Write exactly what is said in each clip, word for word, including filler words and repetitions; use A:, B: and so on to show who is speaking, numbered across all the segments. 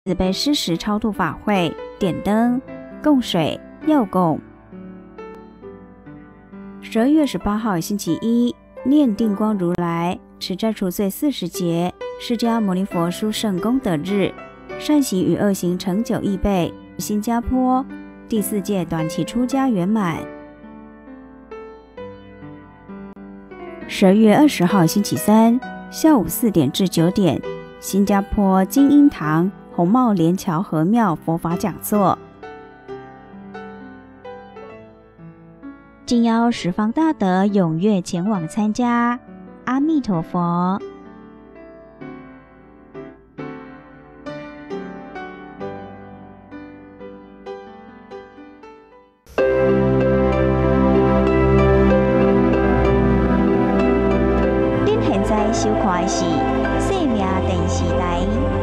A: 慈悲施食超度法会，点灯、供水、药供。十二月十八号星期一，念定光如来持斋除罪四十节，释迦牟尼佛殊胜功德日，善行与恶行成就易倍。新加坡第四届短期出家圆满。十二月二十号星期三下午四点至九点，新加坡金英堂红帽莲桥和庙佛法讲座，敬邀十方大德踊跃前往参加。阿弥陀佛。您现在收看的是生命电视台。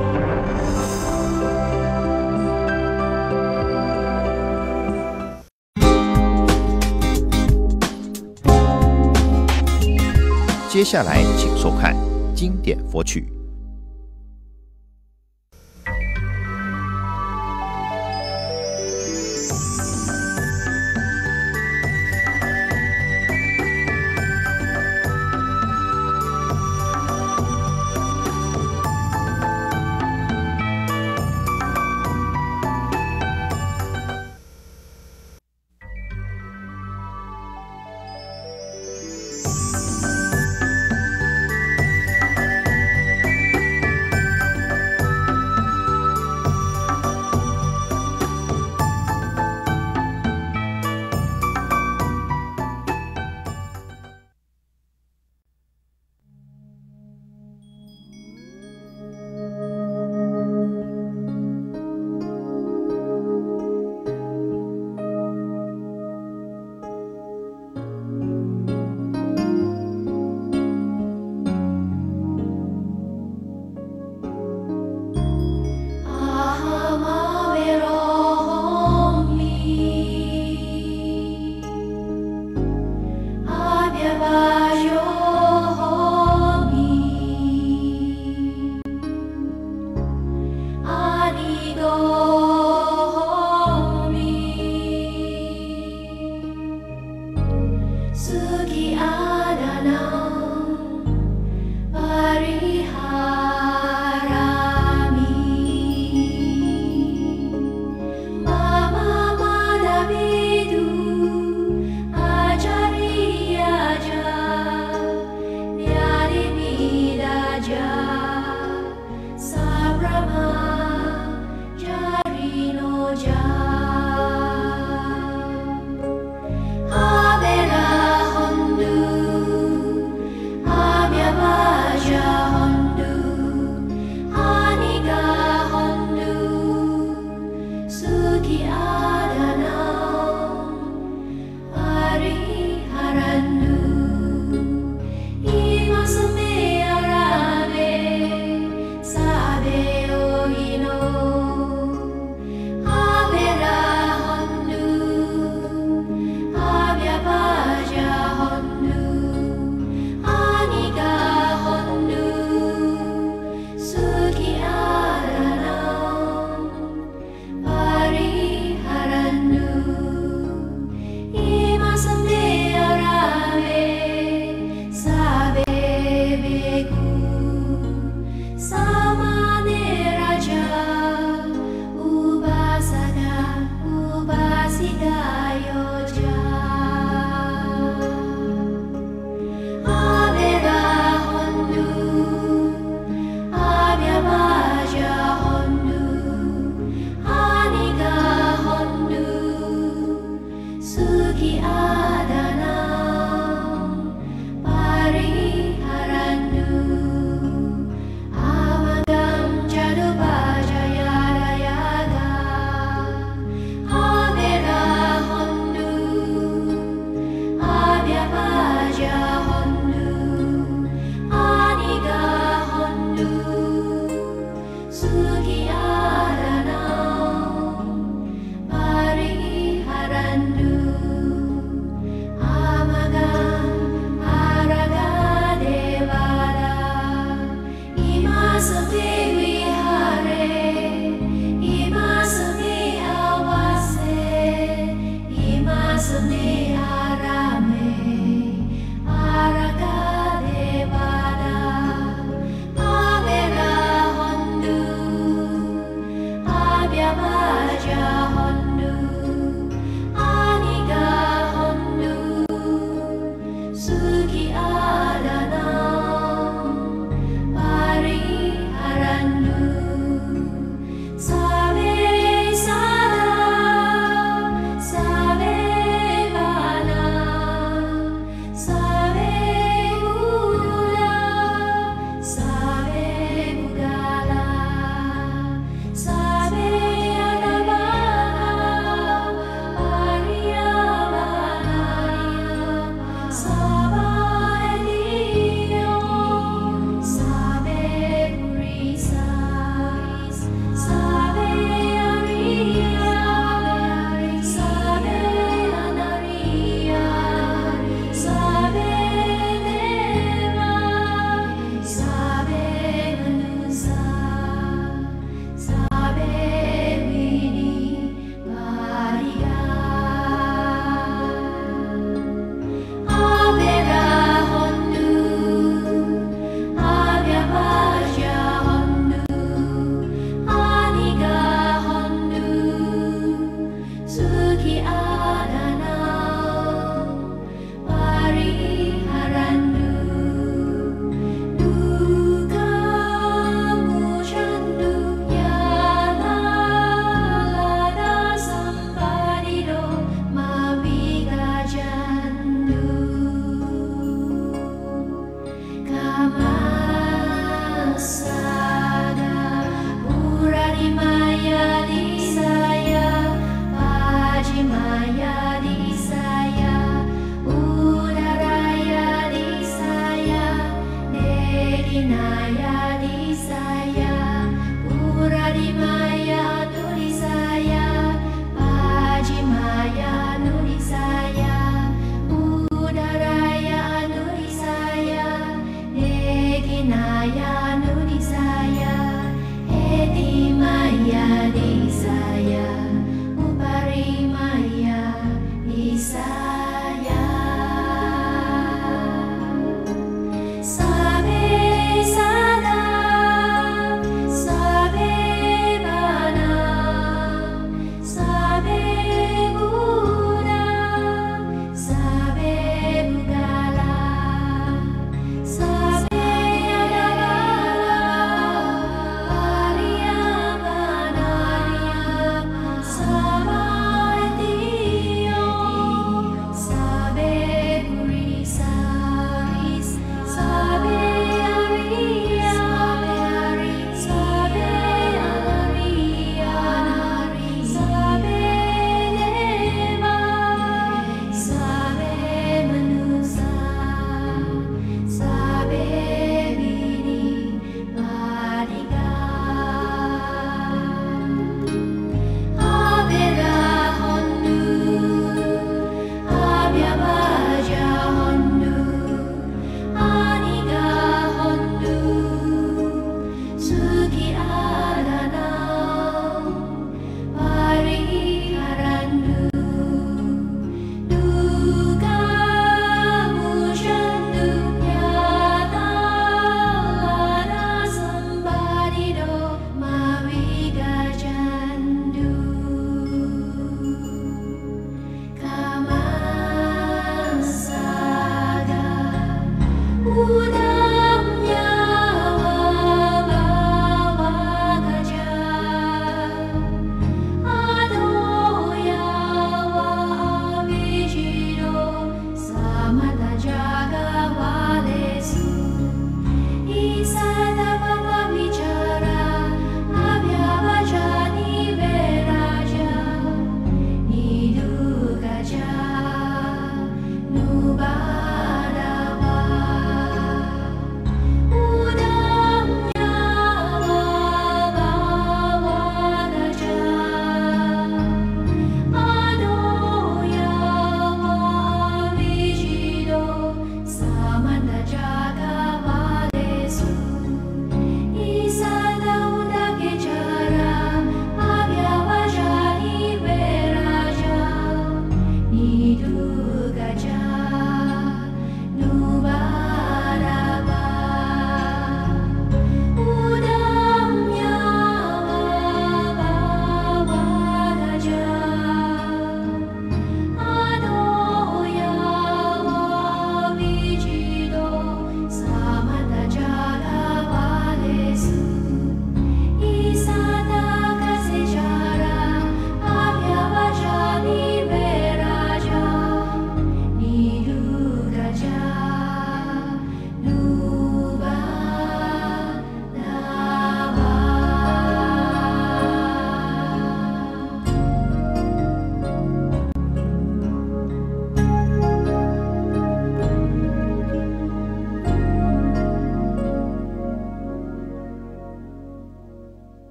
B: 接下来请收看经典佛曲。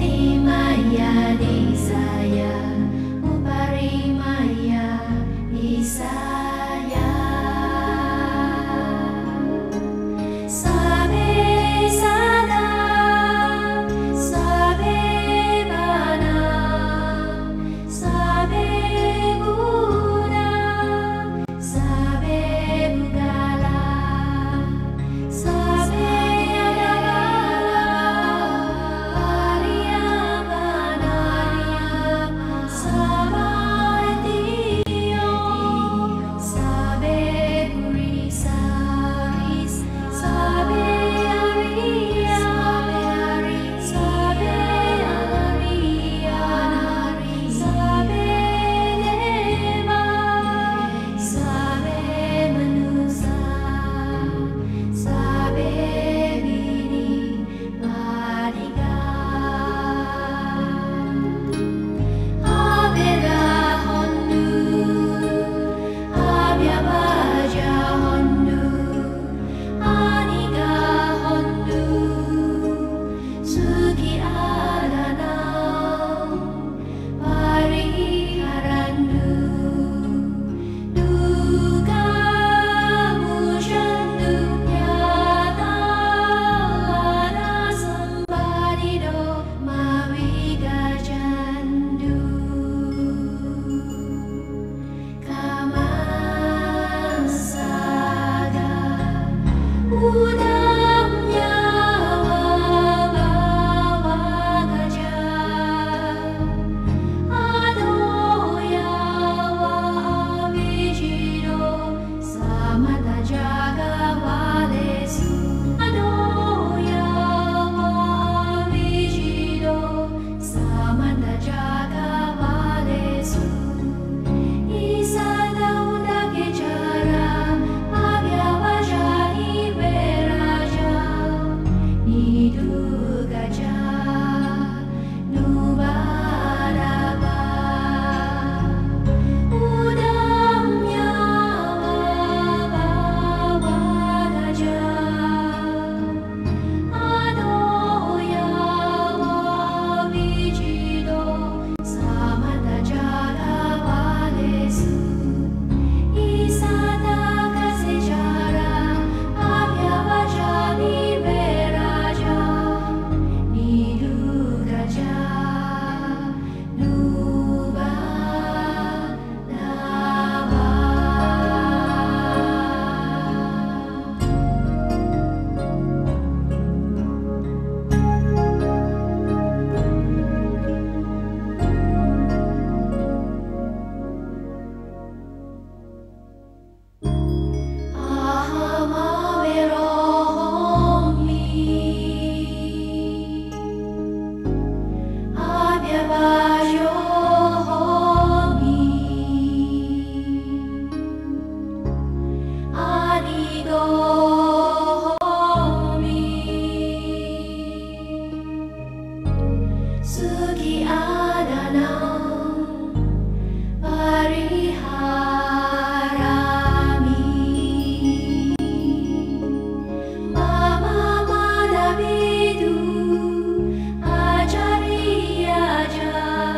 C: Ajaria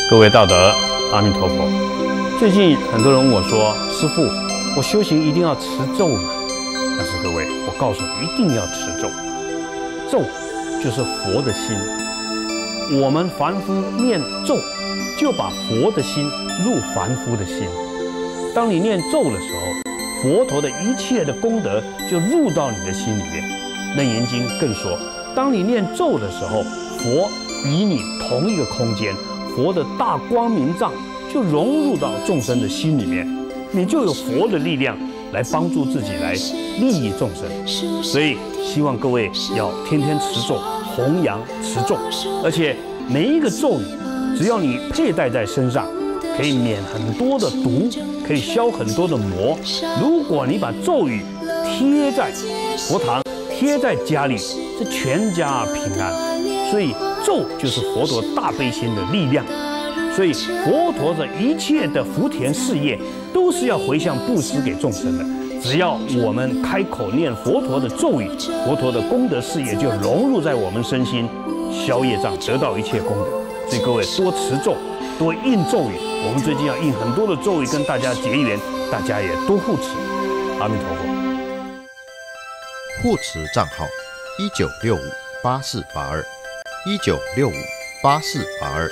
C: 各位道德，阿弥陀佛。最近很多人问我说：“师父，我修行一定要持咒吗？”但是各位，我告诉你，一定要持咒。咒就是佛的心，我们凡夫念咒，就把佛的心入凡夫的心。当你念咒的时候，佛陀的一切的功德就入到你的心里面。楞严经更说，当你念咒的时候，佛与你同一个空间，佛的大光明藏就融入到众生的心里面，你就有佛的力量来帮助自己，来利益众生。所以希望各位要天天持咒，弘扬持咒，而且每一个咒语，只要你佩戴在身上，可以免很多的毒，可以消很多的魔。如果你把咒语贴在佛堂，贴在家里，这全家平安。所以咒就是佛陀大悲心的力量。所以佛陀的一切的福田事业，都是要回向布施给众生的。只要我们开口念佛陀的咒语，佛陀的功德事业就融入在我们身心，消业障，得到一切功德。所以各位多持咒，多印咒语。我们最近要印很多的咒语跟大家结缘，大家也多护持。阿弥陀佛。
B: 护持账号：一九六五八四八二，一九六五八四八二。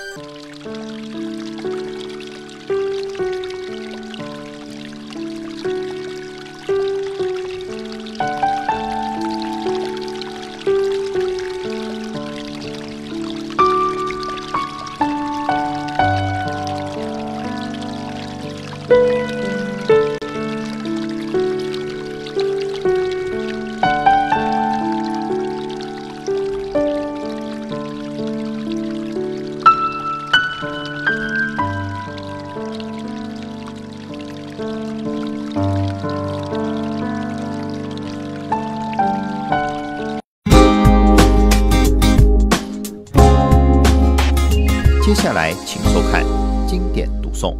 B: 接下来，请收看经典读诵。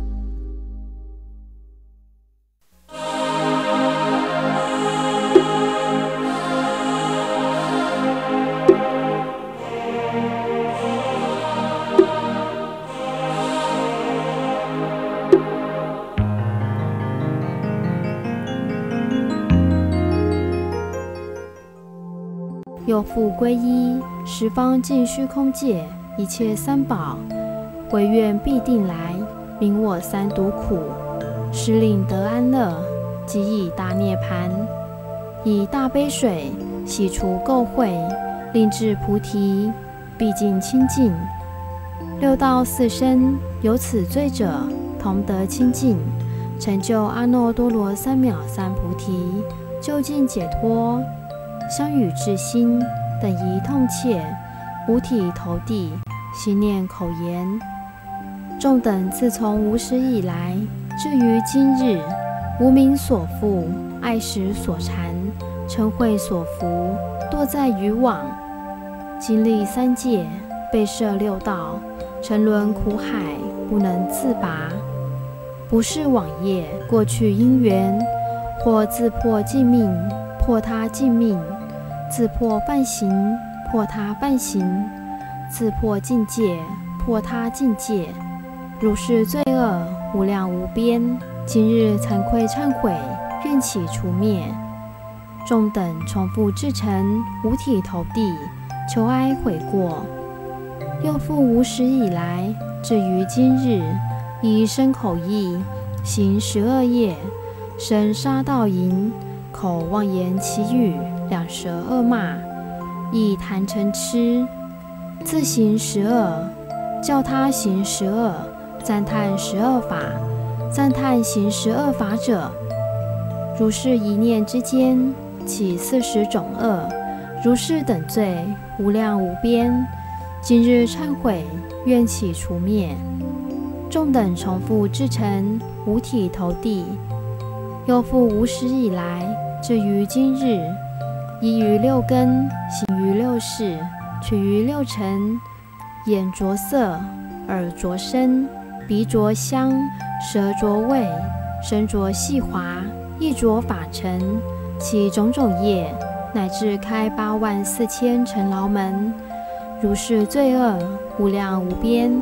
D: 有复皈依，十方尽虚空界，一切三宝，唯愿必定来，明我三毒苦，使令得安乐，即以大涅盘，以大悲水洗除垢秽，令至菩提，毕竟清净。六道四生有此罪者，同得清净，成就阿耨多罗三藐三菩提，究竟解脱。相与至心，等一痛切，五体投地，心念口言。众等自从无始以来，至于今日，无名所缚，爱识所缠，嗔恚所伏，堕在渔网，经历三界，被摄六道，沉沦苦海，不能自拔。不是往业过去因缘，或自破尽命，破他尽命，自破犯行，破他犯行，自破境界，破他境界。如是罪恶无量无边，今日惭愧忏悔，愿起除灭。众等重复至诚，五体投地，求哀悔过。又复无始以来，至于今日，以身口意行十恶业，身杀盗淫，口妄言绮语，两舌恶骂，意贪嗔痴，自行十恶，教他行十恶，赞叹十恶法，赞叹行十恶法者，如是一念之间，起四十种恶，如是等罪无量无边。今日忏悔，愿起除灭。众等重复至诚，五体投地。又复无始以来，至于今日，依于六根，行于六事，取于六尘，眼着色，耳着声，鼻着香，舌着味，身着细滑，意着法尘，其种种业，乃至开八万四千尘劳门。如是罪恶无量无边，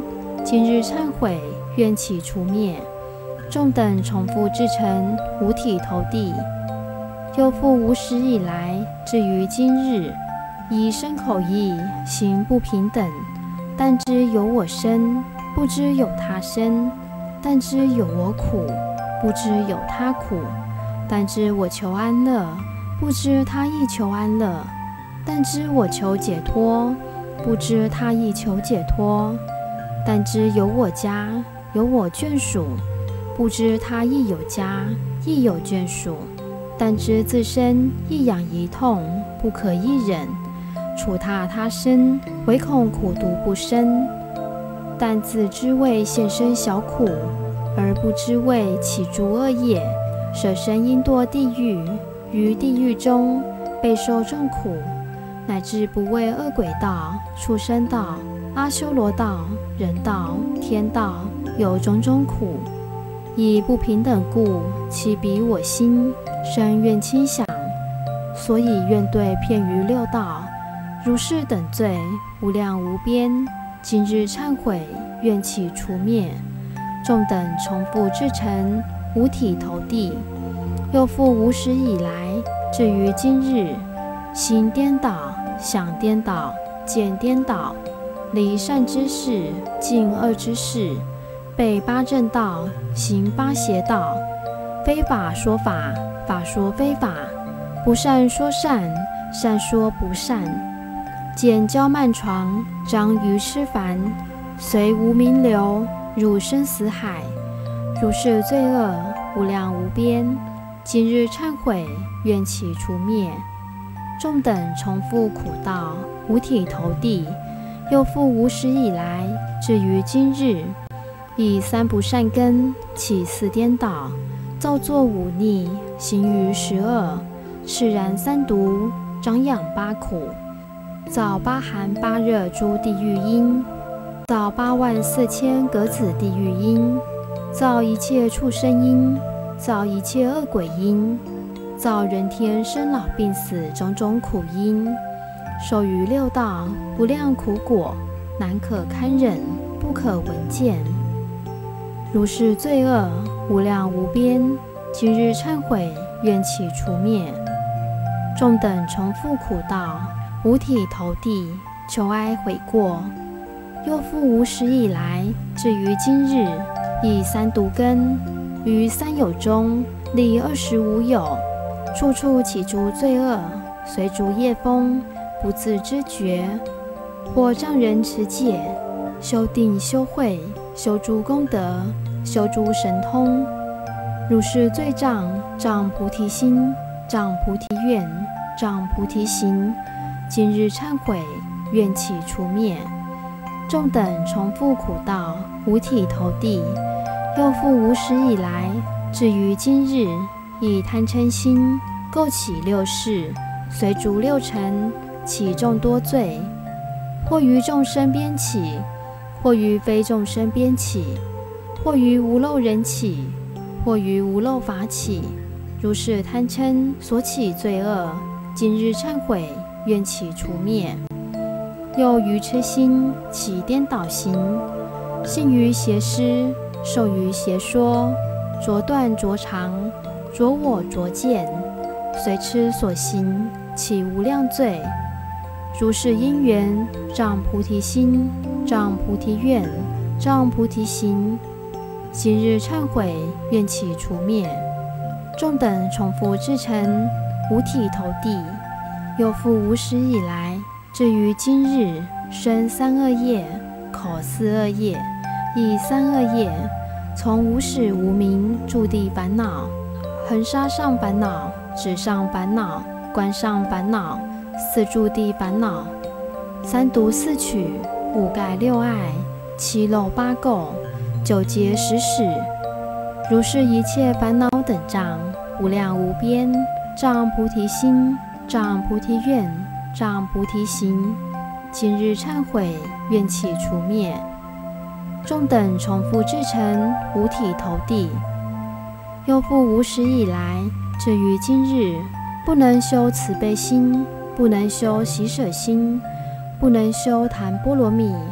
D: 今日忏悔，愿起除灭。众等重复至诚，五体投地。又复无始以来，至于今日，以身口意行不平等，但知有我身，不知有他身；但知有我苦，不知有他苦；但知我求安乐，不知他亦求安乐；但知我求解脱，不知他亦求解脱；但知有我家，有我眷属，不知他亦有家，亦有眷属；但知自身一痒一痛，不可一忍，除他他身，唯恐苦毒不生；但自知为现身小苦，而不知为起诸恶业，舍身应堕地狱，于地狱中备受众苦，乃至不畏恶鬼道、畜生道、阿修罗道、人道、天道，有种种苦。以不平等故，其彼我心生怨轻想，所以愿对遍于六道，如是等罪无量无边。今日忏悔，愿起除灭。众等重复至诚，五体投地。又复无始以来，至于今日，行颠倒，想颠倒，见颠倒，离善之事，尽恶之事，背八正道，行八邪道，非法说法，法说非法，不善说善，善说不善，见骄慢床，张愚痴烦，随无明流，入生死海，如是罪恶无量无边。今日忏悔，愿起除灭。众等重复苦道，五体投地。又复无始以来，至于今日，以三不善根起四颠倒，造作五逆，行于十恶，炽然三毒，张养八苦，造八寒八热诸地狱因，造八万四千格子地狱因，造一切畜生因，造一切恶鬼因，造人天生老病死种种苦因，受于六道无量苦果，难可堪忍，不可闻见。如是罪恶无量无边。今日忏悔，愿起除灭。众等重复苦道，五体投地，求哀悔过。又复无始以来，至于今日，以三毒根，于三有中立二十五有，处处起诸罪恶，随逐业风，不自知觉，或障人持戒，修定修慧，修诸功德，修诸神通。如是罪障，障菩提心，障菩提愿，障菩提行。今日忏悔，愿起除灭。众等重复苦道，五体投地。又复无始以来，至于今日，以贪嗔心构起六事，随逐六尘，起众多罪，或于众生边起，或于非众生边起，或于无漏人起，或于无漏法起。如是贪嗔所起罪恶，今日忏悔，愿起除灭。又愚痴心起颠倒行，信于邪师，受于邪说，着断着常，着我着见，随痴所行，起无量罪。如是因缘，障菩提心，障菩提愿，障菩提行。今日忏悔，愿起除灭。众等重复至诚，五体投地。又复无始以来，至于今日，生三恶业，口四恶业，意三恶业，从无始无明诸地烦恼，恒沙上烦恼，纸上烦恼，观上烦恼，四诸地烦恼，三毒四趣，五盖六爱，七漏八垢，九劫十使。如是一切烦恼等障，无量无边，障菩提心，障菩提愿，障菩提行。今日忏悔，愿起除灭。众等重复至诚，五体投地。又复无始以来，至于今日，不能修慈悲心，不能修喜舍心，不能修檀波罗蜜，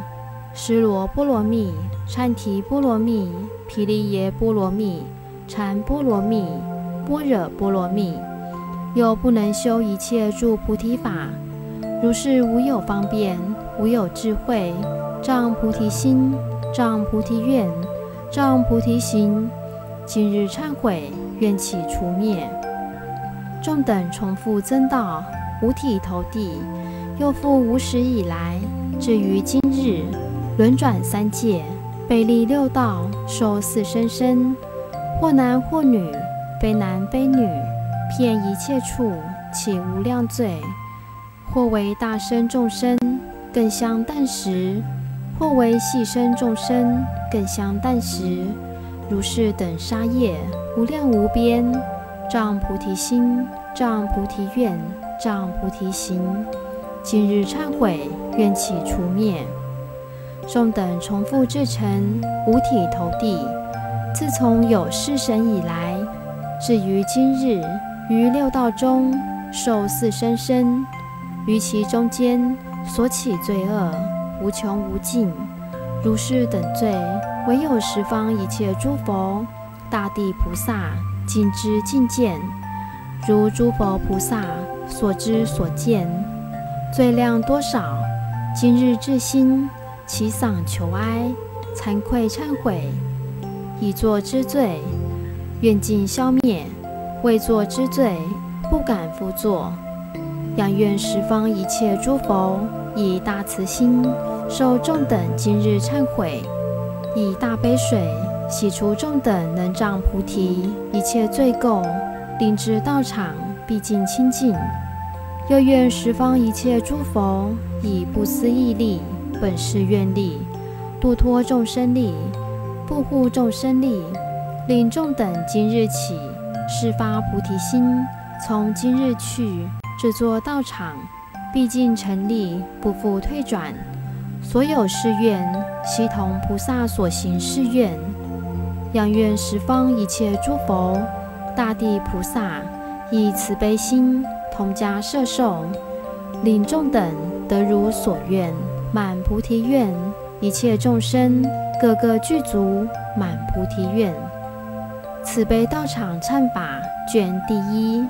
D: 尸罗波罗蜜、禅提波罗蜜、毗梨耶波罗蜜、禅波罗蜜、般若波罗蜜，又不能修一切诸菩提法，如是无有方便，无有智慧，障菩提心，障菩提愿，障菩提行，今日忏悔，愿起除灭。众等重复增道，五体投地，又复无始以来，至于今日，轮转三界，背历六道，受四生身，或男或女，非男非女，遍一切处，起无量罪。或为大身众生，更相啖食；或为细身众生，更相啖食。如是等杀业，无量无边，障菩提心，障菩提愿，障菩提行。今日忏悔，愿起除灭。众等重复至诚，五体投地。自从有世神以来，至于今日，于六道中受四生身，于其中间所起罪恶，无穷无尽。如是等罪，唯有十方一切诸佛、大地菩萨尽知尽见，如诸佛菩萨所知所见。罪量多少？今日至心，其丧求哀，惭愧忏悔。已作之罪，愿尽消灭；未作之罪，不敢复作。仰愿十方一切诸佛以大慈心，受众等今日忏悔，以大悲水洗除众等能障菩提一切罪垢，令至道场毕竟清净。又愿十方一切诸佛以不思议力、本誓愿力、度脱众生力、护护众生力，令众等今日起誓发菩提心，从今日去制作道场，毕竟成立，不复退转。所有誓愿，悉同菩萨所行誓愿。仰愿十方一切诸佛、大地菩萨以慈悲心同家摄受，令众等得如所愿，满菩提愿。一切众生个个具足满菩提愿。慈悲道场忏法卷第一。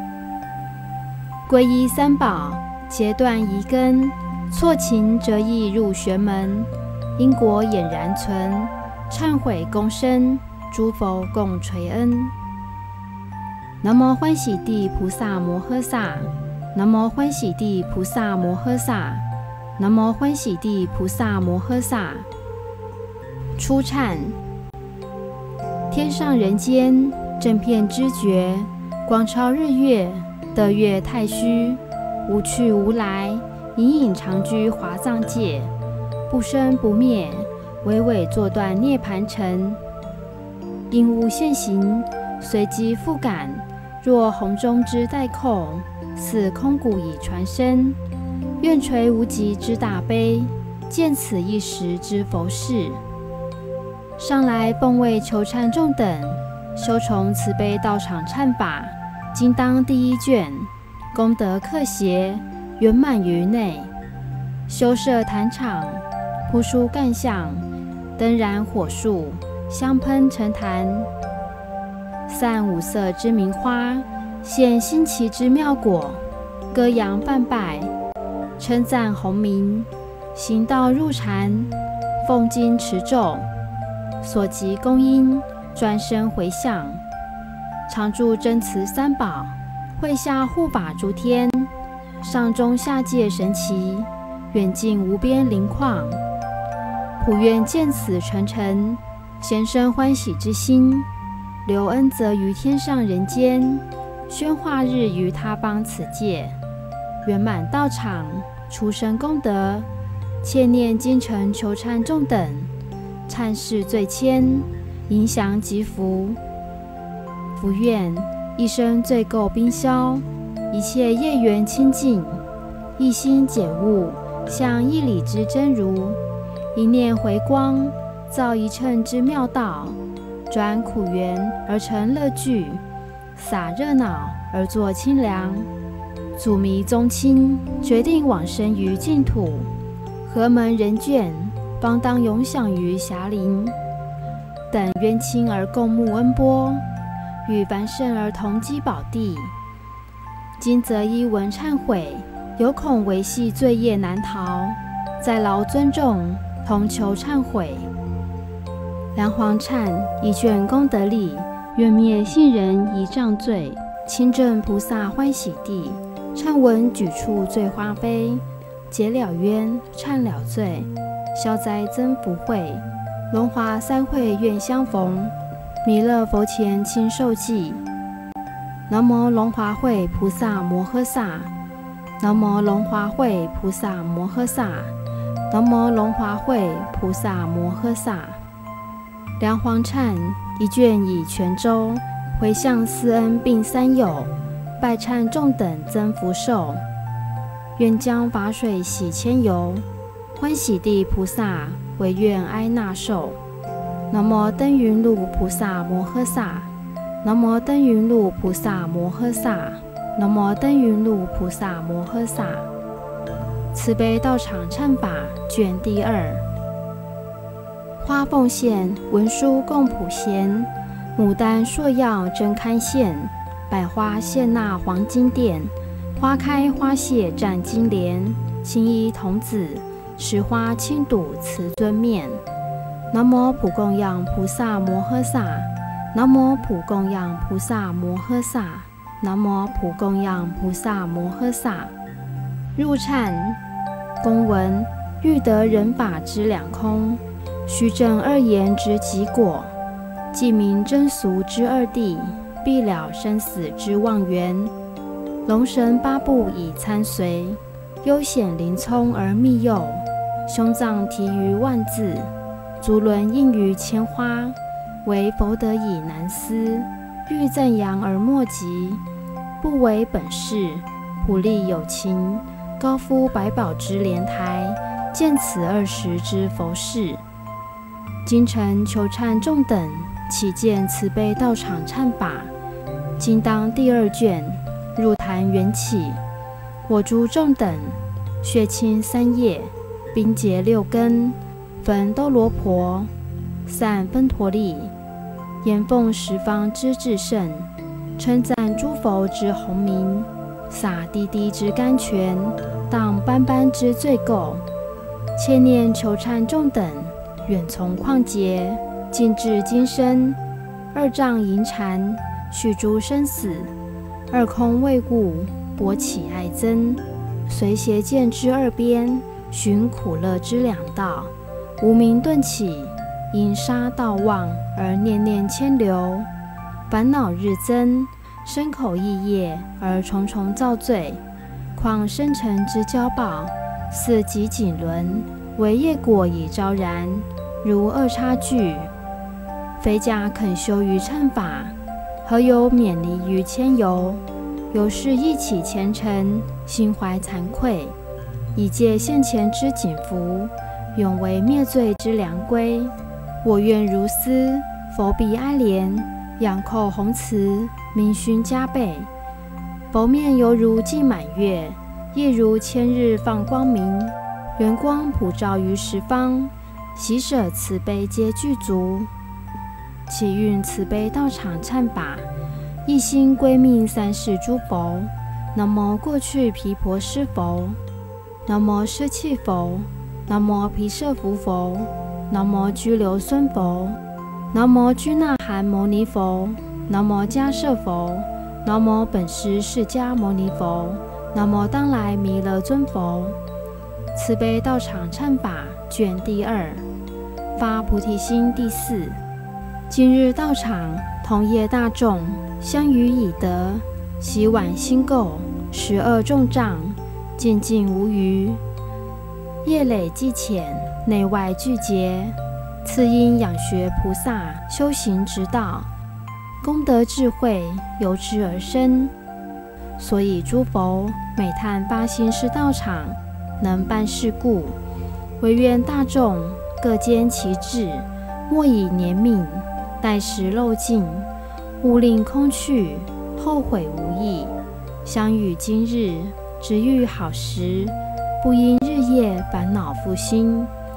D: 皈依三宝，截断疑根，错情折意入学门，因果俨然存，忏悔功深，诸佛共垂恩。南无欢喜地菩萨摩诃萨，南无欢喜地菩萨摩诃萨，南无欢喜地菩萨摩诃萨。初忏：天上人间，正遍知觉，光超日月，得月太虚，无去无来，隐隐常居华藏界，不生不灭，唯唯作断涅盘城。因无现行，随机复感，若红中之带扣，似空谷以传声。愿垂无极之大悲，见此一时之佛事。上来奉为求忏众等，修从慈悲道场忏法，今当第一卷，功德克协，圆满于内。修设坛场，铺书干相，灯燃火树，香喷沉檀，散五色之名花，现新奇之妙果，歌扬梵拜，称赞洪名，行道入禅，诵经持咒，所及功因，专生回向，常住真慈三宝，会下护法诸天，上中下界神奇，远近无边灵旷。普愿见此成尘，先生欢喜之心，留恩泽于天上人间，宣化日于他方此界，圆满道场，出生功德，切念精诚求忏众等，忏世罪愆，影响吉福。福愿一生罪垢冰消，一切业缘清净，一心解悟，像一理之真如，一念回光，造一乘之妙道，转苦缘而成乐具，洒热闹而作清凉。祖弥宗亲，决定往生于净土，何门人眷， 方当永享于霞林。等冤亲而共沐恩波，与凡圣而同积宝地。今则依闻忏悔，有恐维系罪业难逃，在劳尊重，同求忏悔。梁皇忏一卷功德力，愿灭信人一障罪，清正菩萨欢喜地。忏文举处罪花飞，解了冤，忏了罪，消灾增福慧。龙华三会愿相逢，弥勒佛前亲受记。南无龙华会菩萨摩诃萨，南无龙华会菩萨摩诃萨，南无龙华会菩萨摩诃萨。梁皇忏一卷以全周，回向四恩并三友，拜忏众等增福寿。愿将法水洗千由，欢喜地菩萨唯愿哀纳受。南无登云路菩萨摩诃萨，南无登云路菩萨摩诃萨，南无登云路菩萨摩诃萨。慈悲道场忏法卷第二。花奉献文殊供普贤，牡丹硕药真堪羡，百花献纳黄金钿，花开花谢占金莲，青衣童子石花轻睹慈尊面。南无普供养菩萨摩诃萨，南无普供养菩萨摩诃萨，南无普供养菩萨摩诃萨。入忏公文，欲得人法之两空，须证二言之极果，既明真俗之二谛，必了生死之妄缘。龙神八部以参随，悠显灵聪而密诱，胸藏题于万字，足轮印于千花，为佛得以难思，欲赞扬而莫及，不为本事，普利有情，高夫百宝之莲台，见此二十之佛事。今臣求忏众等，启见慈悲道场忏法，今当第二卷，入坛缘起。我诸众等，血清三叶，冰结六根，焚兜罗婆，散分陀利，言奉十方之至圣，称赞诸佛之洪名，洒滴滴之甘泉，荡斑斑之罪垢。切念求忏众等，远从旷劫，尽至今生。二障淫缠，续诸生死；二空未故，勃起爱憎。随邪见之二边，寻苦乐之两道。无明顿起，因杀盗妄而念念牵流，烦恼日增，身口意业而重重造罪。况生尘之交报，似极锦轮，为业果已昭然，如二叉炬。非假肯修于忏法，何有免离于千由？有事忆起前尘，心怀惭愧，以借现前之锦服，永为灭罪之良归。我愿如斯，佛必哀怜，仰叩弘慈，明勋加倍。佛面犹如霁满月，夜如千日放光明，圆光普照于十方，喜舍慈悲皆具足。启运慈悲道场忏法，一心归命三世诸佛。南无过去毗婆尸佛，南无舍弃佛，南无毗舍浮佛，南无居留孙佛，南无居那含牟尼佛，南无迦摄佛，南无本师释迦牟尼佛，南无当来弥勒尊佛。慈悲道场忏法卷第二。发菩提心第四。今日道场同业大众相与已得，洗碗心垢，十二重障，渐尽无余。业累既浅，内外俱竭，次因养学菩萨修行之道，功德智慧由之而生。所以诸佛每叹发心是道场能办事故，唯愿大众各坚其志，莫以年命，待时漏尽，勿令空去，后悔无益。相与今日，只遇好时，不因日夜烦恼复心。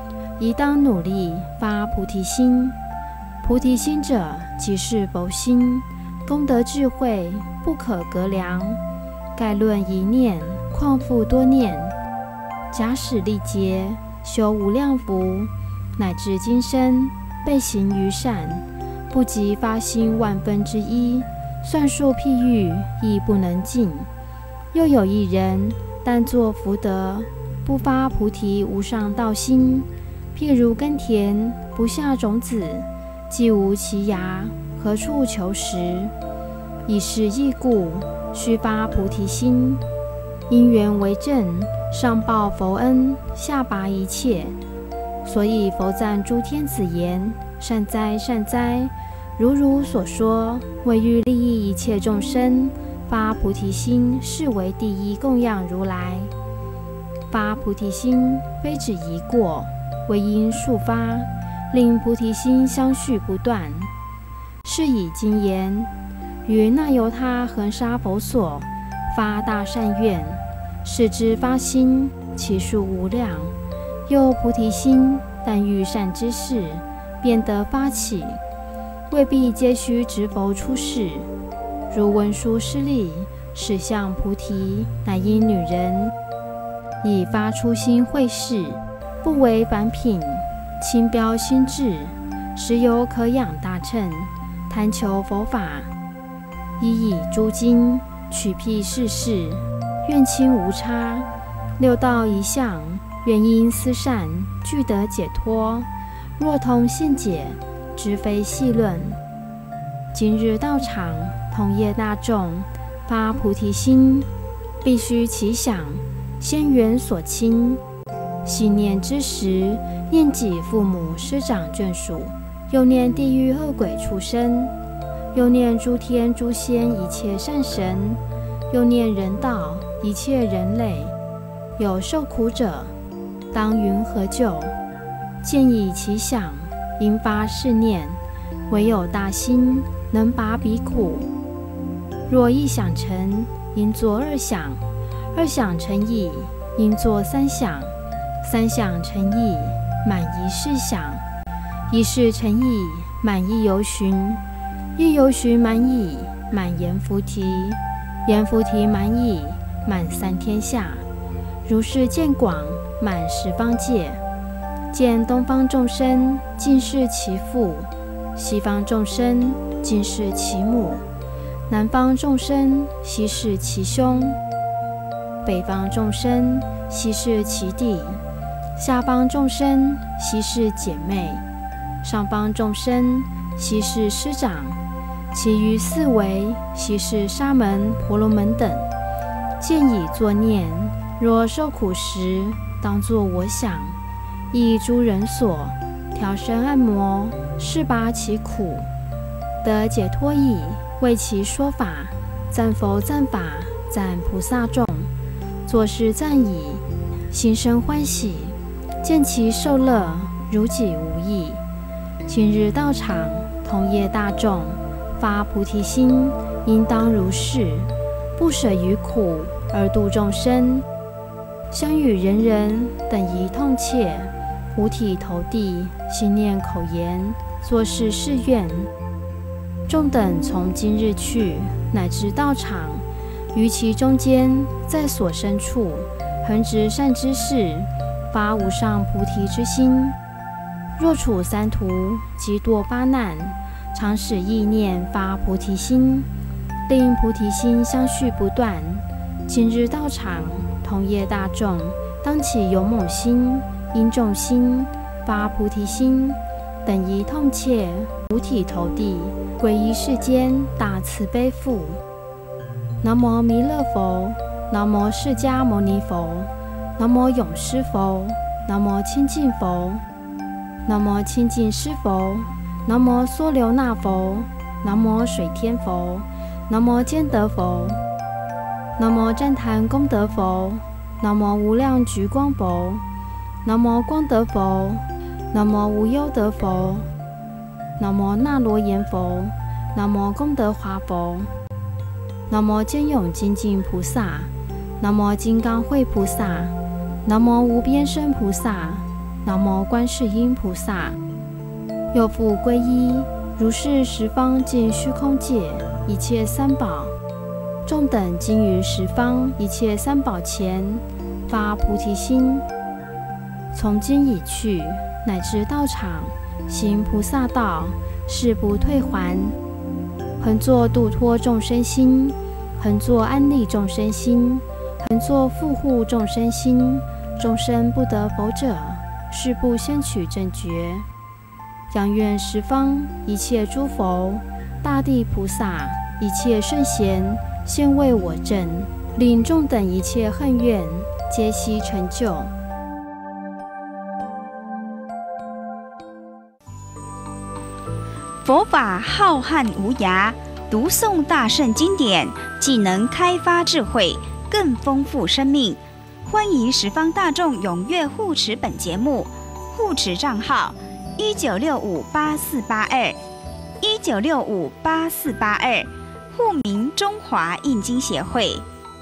D: 宜当努力发菩提心。菩提心者，即是佛心，功德智慧不可格量。盖论一念，况复多念。假使历劫，修无量福，乃至今生备行于善，不及发心万分之一，算数譬喻亦不能尽。又有一人，但作福德，不发菩提无上道心。譬如耕田，不下种子，既无其芽，何处求食？以是义故，须发菩提心。因缘为证，上报佛恩，下拔一切。所以佛赞诸天子言：善哉，善哉！如汝所说，为欲利益一切众生，发菩提心，是为第一供养如来。发菩提心，非止一过，为因速发，令菩提心相续不断。是以经言：于那由他恒沙佛所，发大善愿，是之发心，其数无量。又菩提心，但遇善之事，便得发起，未必皆须执佛出世。如文殊师利，始向菩提，乃因女人，以发初心慧视，不为凡品，轻标心智，实有可养大乘，贪求佛法，依以诸经，取辟世事，愿清无差，六道一向，愿因思善，俱得解脱。若同现解，知非细论。今日道场，同业大众，发菩提心，必须其想，先缘所亲。细念之时，念己父母师长眷属，又念地狱恶鬼畜生，又念诸天诸仙一切善神，又念人道一切人类。有受苦者，当云何救？见以其想，应发是念，唯有大心，能拔彼苦。若一想成，应作二想；二想成矣，应作三想；三想成矣，满一事想；一事成矣，满一由旬；一由旬满矣，满阎浮提；阎浮提满矣，满三天下。如是见广，满十方界。见东方众生，尽是其父；西方众生，尽是其母；南方众生，悉是其兄；北方众生，悉是其弟；下方众生，悉是姐妹；上方众生，悉是师长；其余四维，悉是沙门、婆罗门等。见以作念，若受苦时，当作我想。以诸人所，调身按摩，是拔其苦，得解脱矣。为其说法，赞佛赞法，赞菩萨众，作是赞已，心生欢喜，见其受乐，如己无益。今日道场，同业大众，发菩提心，应当如是，不舍于苦，而度众生。相与人人，等宜痛切，五体投地，心念口言，作是誓愿。众等从今日去，乃至道场，于其中间，在所身处，恒执善知识，发无上菩提之心。若处三途，即堕八难，常使意念发菩提心，令菩提心相续不断。今日道场，同业大众，当起勇猛心，因众心，发菩提心，等宜痛切，五体投地，皈依世间大慈悲父。南无弥勒佛，南无释迦牟尼佛，南无永施佛，南无清净佛，南无清净施佛，南无娑留那佛，南无水天佛，南无坚德佛，南无旃檀功德佛，南无无量菊光佛，南无光德佛，南无无忧德佛，南无那罗延佛，南无功德华佛，南无坚勇精进菩萨，南无金刚慧菩萨，南无无边身菩萨， 南无观世音菩萨。又复皈依如是十方尽虚空界一切三宝，众等今于十方一切三宝前发菩提心，从今已去，乃至道场行菩萨道，誓不退还。恒作度脱众生心，恒作安利众生心，恒作护护众生心。众生不得佛者，誓不先取正觉。仰愿十方一切诸佛、大地菩萨、一切圣贤，先为我证，令众等一切恨怨皆悉成就。
A: 佛法浩瀚无涯，读诵大圣经典，既能开发智慧，更丰富生命。欢迎十方大众踊跃护持本节目，护持账号一九六五八四八二，一九六五八四八二，户名中华印经协会。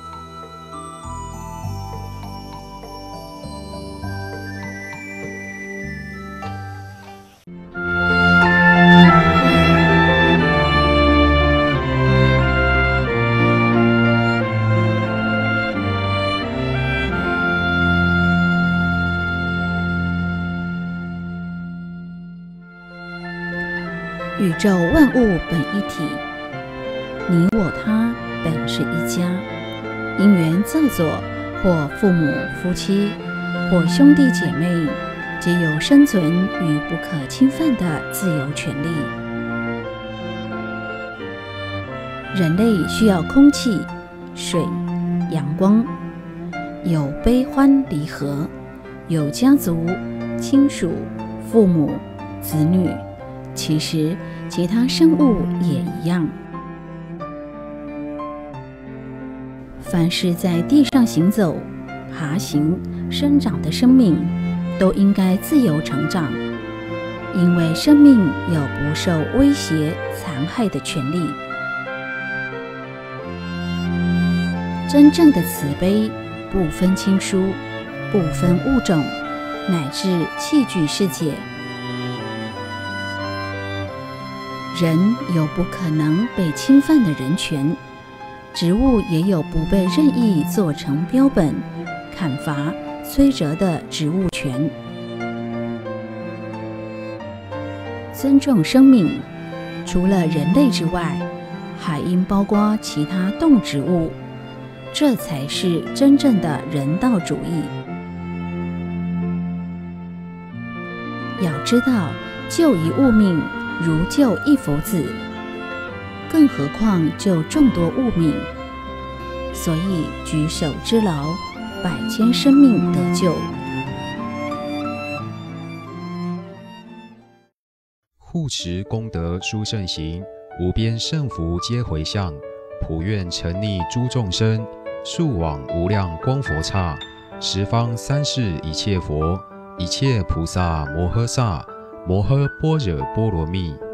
E: 宇宙万物本一体，你我他本是一家。因缘造作，或父母、夫妻，或兄弟姐妹，皆有生存与不可侵犯的自由权利。人类需要空气、水、阳光，有悲欢离合，有家族、亲属、父母、子女。其实其他生物也一样，凡是在地上行走、爬行、生长的生命，都应该自由成长，因为生命有不受威胁、残害的权利。真正的慈悲不分亲疏，不分物种，乃至器具世界。人有不可能被侵犯的人权，植物也有不被任意做成标本、砍伐、摧折的植物权。尊重生命，除了人类之外，还应包括其他动植物，这才是真正的人道主义。要知道，救一物命如救一佛子，更何况救众多物命，所以举手之劳，百千生命得救。
F: 护持功德殊胜行，无边胜福皆回向，普愿沉溺诸众生，速往无量光佛刹，十方三世一切佛，一切菩萨摩诃萨，摩诃般若波罗蜜。